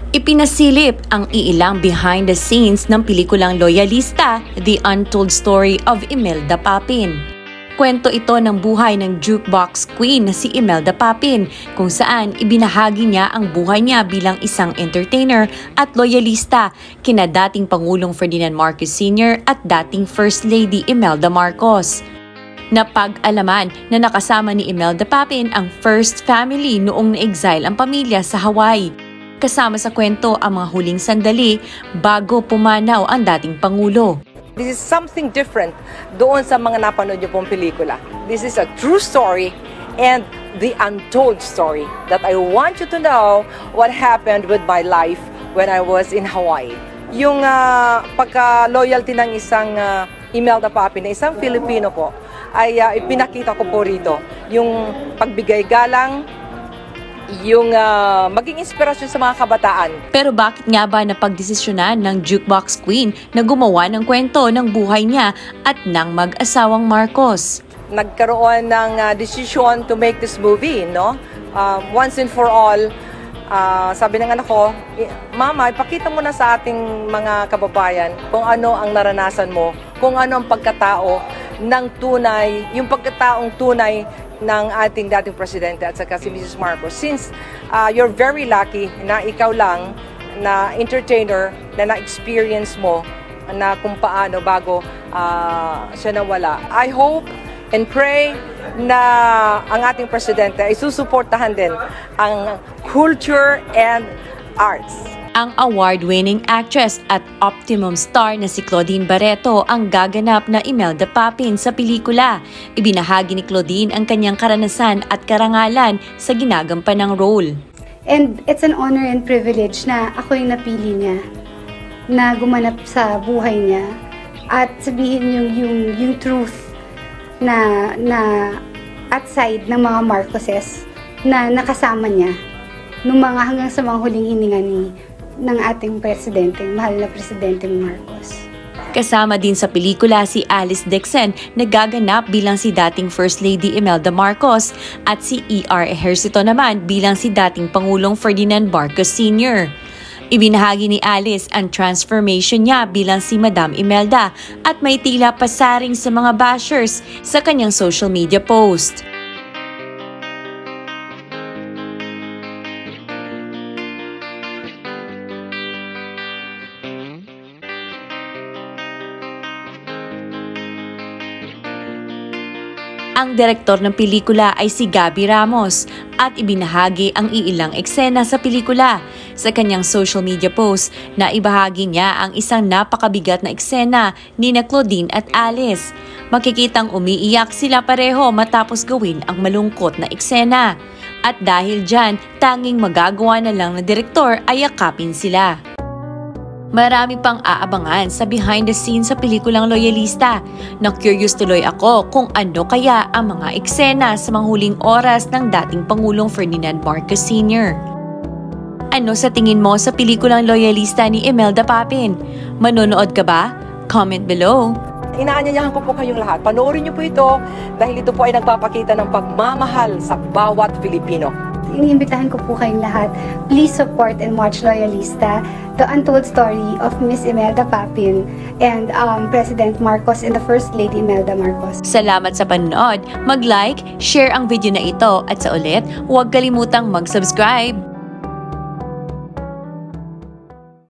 Ipinasilip ang iilang behind the scenes ng pelikulang Loyalista, The Untold Story of Imelda Papin. Kwento ito ng buhay ng jukebox queen na si Imelda Papin, kung saan ibinahagi niya ang buhay niya bilang isang entertainer at loyalista kina dating Pangulong Ferdinand Marcos Sr. at dating First Lady Imelda Marcos. Napag-alaman na nakasama ni Imelda Papin ang first family noong na-exile ang pamilya sa Hawaii. Kasama sa kwento ang mga huling sandali bago pumanaw ang dating Pangulo. This is something different doon sa mga napanood niyo pong pelikula. This is a true story and the untold story that I want you to know what happened with my life when I was in Hawaii. Yung pagka-loyalty ng isang Imelda Papin na isang Filipino po ay ipinakita ko po rito. Yung pagbigay galang, yung maging inspirasyon sa mga kabataan. Pero bakit nga ba napagdesisyonan ng jukebox queen na gumawa ng kwento ng buhay niya at ng mag-asawang Marcos? Nagkaroon ng decision to make this movie, no? Once and for all, sabi ng anak ko, Mama, ipakita mo na sa ating mga kababayan kung ano ang naranasan mo, kung ano ang pagkatao ng tunay, yung pagkataong tunay ng ating dating presidente at saka si Mrs. Marcos. Since you're very lucky na ikaw lang na entertainer na na-experience mo na kung paano bago siya nawala. I hope and pray na ang ating presidente ay susuportahan din ang culture and arts. Ang award-winning actress at optimum star na si Claudine Barreto ang gaganap na Imelda Papin sa pelikula. Ibinahagi ni Claudine ang kanyang karanasan at karangalan sa ginagampanang role. And it's an honor and privilege na ako yung napili niya na gumanap sa buhay niya at sabihin yung truth na outside ng mga Marcoses na nakasama niya nung mga hanggang sa mga huling hininga ng ating presidente, mahal na Presidente Marcos. Kasama din sa pelikula si Alice Dixon na gaganap bilang si dating First Lady Imelda Marcos at si E.R. Ejercito naman bilang si dating Pangulong Ferdinand Marcos Sr. Ibinahagi ni Alice ang transformation niya bilang si Madam Imelda at may tila pasaring sa mga bashers sa kanyang social media post. Ang direktor ng pelikula ay si Gabby Ramos at ibinahagi ang iilang eksena sa pelikula. Sa kanyang social media post, na ibahagi niya ang isang napakabigat na eksena ni Claudine at Alice. Makikitang umiiyak sila pareho matapos gawin ang malungkot na eksena. At dahil dyan, tanging magagawa na lang ng direktor ay yakapin sila. Marami pang aabangan sa behind the scenes sa pelikulang Loyalista. Na-curious tuloy ako kung ano kaya ang mga eksena sa mga huling oras ng dating Pangulong Ferdinand Marcos Sr. Ano sa tingin mo sa pelikulang Loyalista ni Imelda Papin? Manonood ka ba? Comment below. Inaanyayahan ko po kayong lahat. Panoorin niyo po ito dahil ito po ay nagpapakita ng pagmamahal sa bawat Filipino. Iniimbitahan ko po kayong lahat, please support and watch Loyalista, the untold story of Miss Imelda Papin and President Marcos and the First Lady Imelda Marcos. Salamat sa panonood. Mag-like, share ang video na ito at sa ulit, huwag kalimutang mag-subscribe.